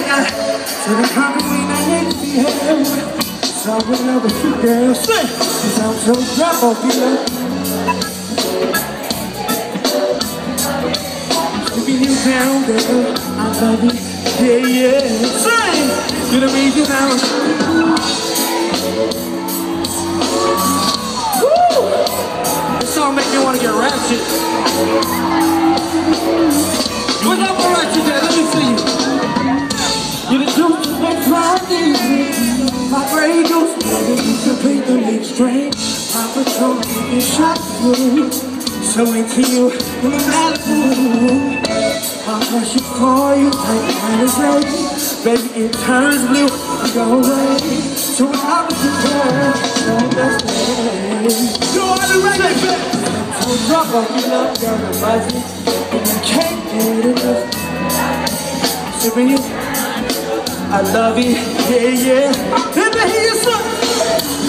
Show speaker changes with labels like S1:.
S1: So the common queen I need to be held. So I'm in love with you, girl. Say, 'cause I'm so drunk off you. Keeping you down, girl. I love you, yeah, yeah. Say, you're the reason now. Woo! This song make me want to get ratchet. What's up, all right, today? Let me see you. You're the truth that makes life easy. My brain goes together, you complete the mixed train. My patrol is shot through. So into you, no matter who. My passion for you, like kind of lady. Baby, it turns blue, I go away. So when I'm with you, girl, so that's me. You are the reggae bitch. So drop off your love, girl, the magic. And you can't get enough. Sipping you, I love you, yeah, yeah. Let me hear you, son.